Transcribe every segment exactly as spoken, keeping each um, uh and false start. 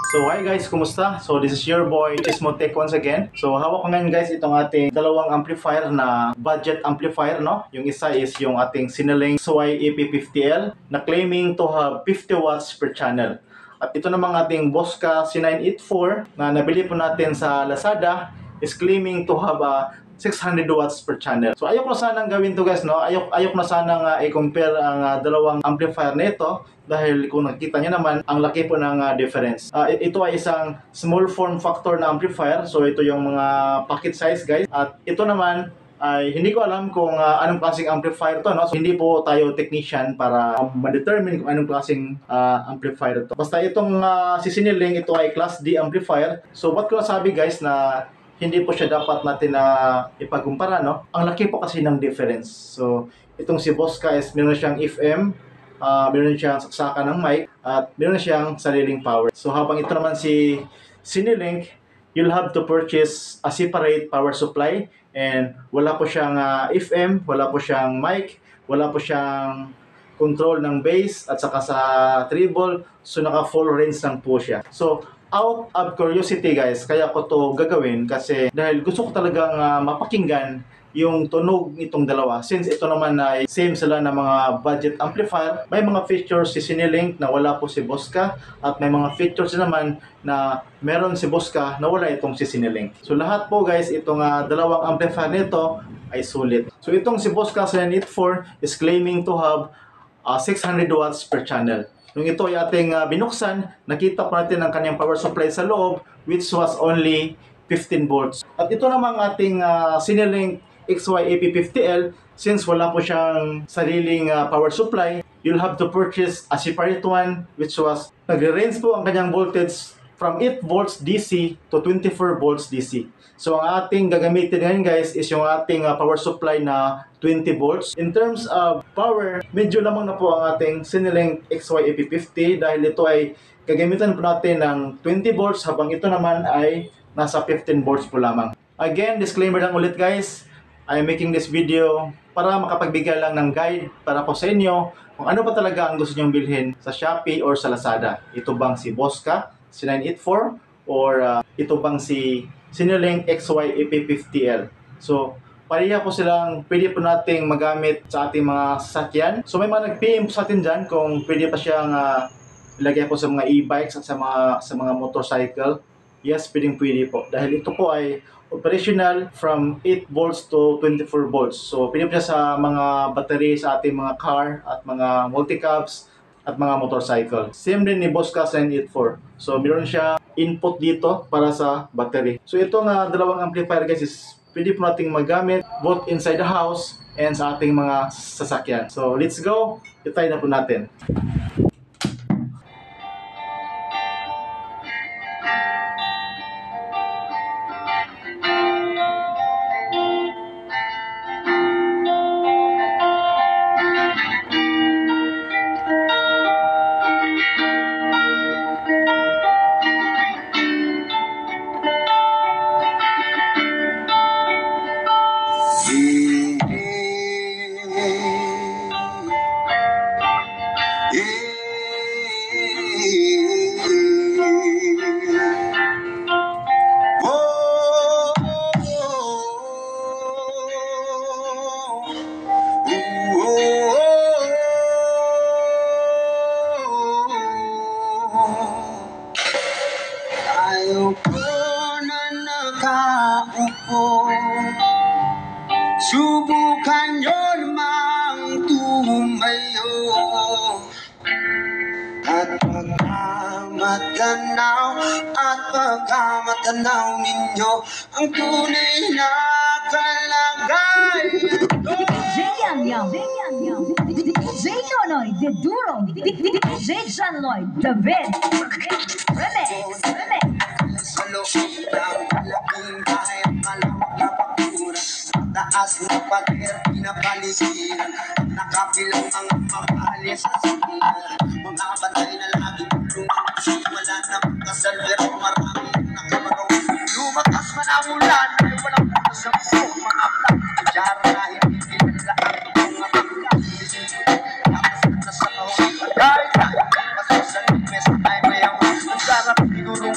So hi guys, kumusta? So this is your boy Chismotech once again. So hawak ko ngayon guys itong ating dalawang amplifier na budget amplifier, no? Yung isa is yung ating Cinelink X Y E P fifty L na claiming to have fifty watts per channel. At ito namang ating Bosca C nine eighty-four na nabili po natin sa Lazada is claiming to have a six hundred watts per channel. So ayok na sanang gawin to guys, no? Ayok ayok na sanang uh, i-compare ang uh, dalawang amplifier nito dahil kung nakita niyo naman ang laki po ng uh, difference. Uh, ito ay isang small form factor na amplifier. So ito yung mga packet size guys. At ito naman ay hindi ko alam kung uh, anong klaseng amplifier to, no? So hindi po tayo technician para uh, ma-determine kung anong klaseng uh, amplifier to. Basta itong uh, si Cinelink, ito ay class D amplifier. So what ko nasabi guys na hindi po siya dapat natin na uh, ipagkumpara, no? Ang laki po kasi ng difference. So itong si Bosca is meron siyang F M, uh, meron siyang saksakan ng mic, at meron siyang sariling power. So habang ito naman si Cinelink, you'll have to purchase a separate power supply, and wala po siyang uh, F M, wala po siyang mic, wala po siyang control ng bass at saka sa treble. So naka full range lang po siya. So out of curiosity guys, kaya ko to gagawin kasi dahil gusto ko talagang uh, mapakinggan yung tunog nitong dalawa. Since ito naman ay same sila na mga budget amplifier, may mga features si Cinelink na wala po si Bosca, at may mga features naman na meron si Bosca na wala itong si Cinelink. So lahat po guys, itong uh, dalawang amplifier nito ay sulit. So itong si Bosca C nine eighty-four is claiming to have uh, six hundred watts per channel. Nung ito ay ating uh, binuksan, nakita po natin ang kanyang power supply sa loob, which was only fifteen volts. At ito namang ating uh, Cinelink X Y E P fifty L, since wala po siyang sariling uh, power supply, you'll have to purchase a separate one, which was, nagre-range po ang kanyang voltage from eight volts D C to twenty-four volts D C. So ang ating gagamitin ngayon guys is yung ating uh, power supply na twenty volts. In terms of power, medyo lamang na po ang ating Cinelink X Y E P fifty dahil ito ay gagamitan po natin ng twenty volts, habang ito naman ay nasa fifteen volts po lamang. Again, disclaimer lang ulit guys, I'm making this video para makapagbigay lang ng guide para po sa inyo kung ano pa talaga ang gusto nyong bilhin sa Shopee or sa Lazada. Ito bang si Bosca C nine eighty-four or uh, ito bang si Cinelink X Y E P fifty L. So pareha po silang pwede po nating magamit sa ating mga sasakyan. So may mga nag-P M po sa atin dyan kung pwede pa siyang uh, ilagay po sa mga e-bikes at sa mga, sa mga motorcycle. Yes, pwedeng pwede po. Dahil ito po ay operational from eight volts to twenty-four volts. So pwede po siya sa mga battery sa ating mga car at mga multi-cabs at mga motorcycle. Same din ni Bosca C nine eighty-four. So meron siya input dito para sa battery. So itong uh, dalawang amplifier guys is pwede po nating magamit both inside the house and sa ating mga sasakyan. So let's go, i-try na po natin. Subukan nyo namang tumayo at pagkamatanaw at pagkamatanaw ninyo ang tunay na kalagayan. D J Yang Yang, D J Nonoy De Duro, D J John Lloyd David, Remix, Remix. Sa loob ng malaking bahay ang malawak na bakura, taas na pader, pinapalisiran, nakapilang ang mamahali sa sila. Mga batay na lagi tulungan, wala na magkasal pero marami nakamaraw. Lumakas man ang ulan, ay walang punas ang buhok. Mga plak, kudyara na hindi nila ang mga bangka. Tapos na sa kahong pagkaya, kaso sa limes ay mayaman. Ang sarap siguro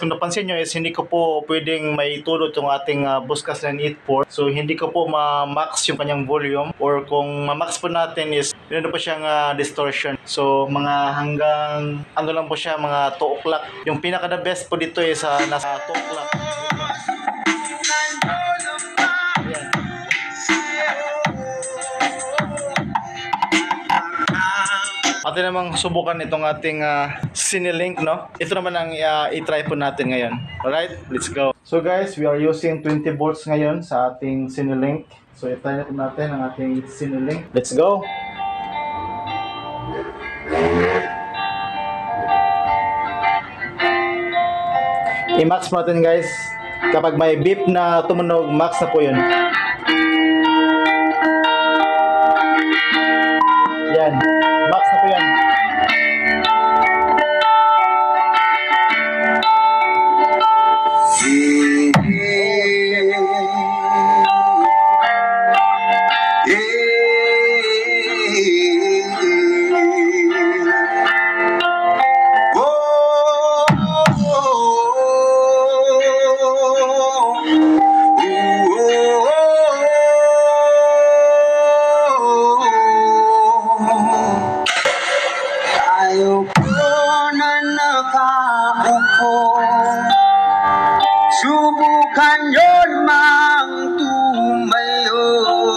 kung napansin nyo is hindi ko po pwedeng may tulot yung ating uh, Buskas nine eighty-four. So hindi ko po ma-max yung kanyang volume, or kung ma-max po natin is meron po siyang uh, distortion. So mga hanggang ano lang po siya, mga two o'clock. Yung pinaka the best po dito is uh, nasa two o'clock. Ayan. Atin namang subukan itong ating uh, Cinelink, no? Ito naman ang uh, i-try po natin ngayon. Alright, let's go. So guys, we are using twenty volts ngayon sa ating Cinelink. So i-try natin ang ating Cinelink. Let's go. I-max natin guys. Kapag may beep na tumunog, max na po yun. Yan. Max na po yan. Subukan yun mang tumayo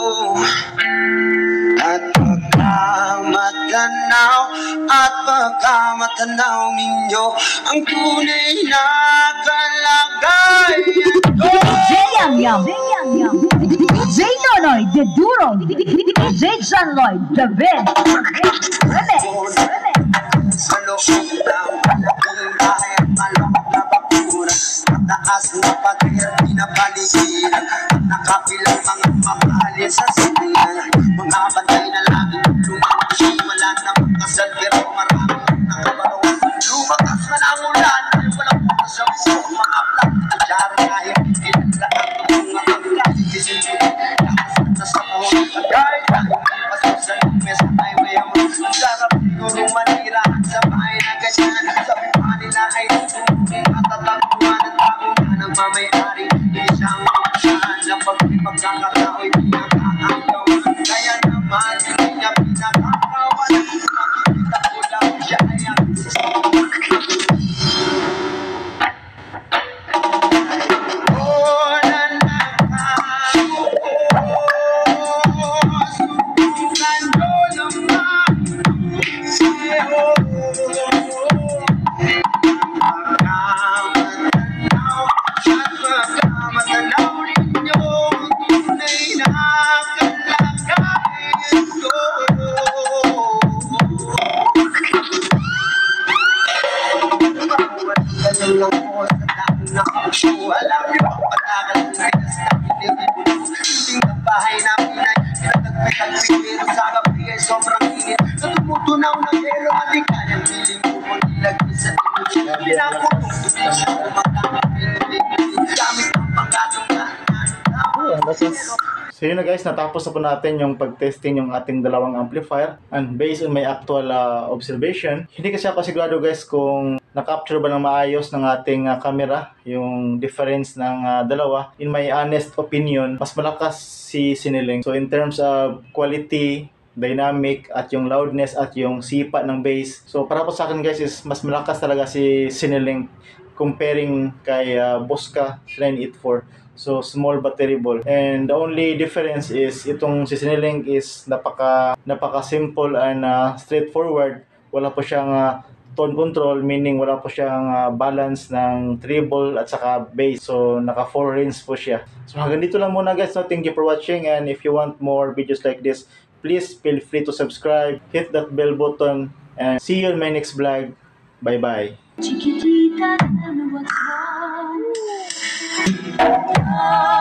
at pagkamatanaw at pagkamatanaw ninyo ang tunay na kalagayan ko. D J Yang Yang, D J Nonoy, The Duro, D J John Lloyd, The Vid, Remix, Remix. Sa loob ng malaking bahay at malawak na bakura, mataas na pader, pinapalisiran at nakapilang mga mamahalin sa sinan. Mga bantay na laging lumakas, wala namang kasal pero marami nakabarawan. Lumakas man ang ulan, walang putas sa miso, mga plak at jari kahit kinaglaan ng mga pagkat. Sisilipin, lakas na sa kahon at kahit tayong pasok sa lumes at highway ang ang sarap siguro manira sa bahay na ganyan. Sabi pa nila ay tutunin at tataguan at tao na nagmamayari. Isang usahan na pagpagkakatao'y pinakakagawan. Kaya naman hindi niya pinakakawan. Makikita ko lang siya ay ang alam niyo ang patagal ng ayos na pinipipulong. Hindi ang bahay namin ay pinatagpitagpit, pero sa gabi ay sobrang init. Sa tumutunaw ng helo at di kanyang piling upang ilagay sa tinuloy. Pinaputong tuloy siya kumakama, pinulit-pinulit gamit ang panggatong na So yun na guys, natapos na po natin yung pag-testing yung ating dalawang amplifier. And based on my actual uh, observation, hindi kasi ako sigurado guys kung na-capture ba ng maayos ng ating uh, camera yung difference ng uh, dalawa. In my honest opinion, mas malakas si Cinelink. So in terms of quality, dynamic, at yung loudness at yung sipa ng bass. So para po sa akin guys is mas malakas talaga si Cinelink comparing kay uh, Buskas nine eighty-four. So small but terrible. And the only difference is itong si Cinelink is napaka napaka simple and uh, straightforward. Wala po siyang uh, tone control, meaning wala po siyang uh, balance ng treble at saka bass. So naka four range po siya. So hanggang dito lang muna guys. So thank you for watching, and if you want more videos like this, please feel free to subscribe, hit that bell button, and see you in my next vlog. Bye bye. Chiquitita, what's wrong?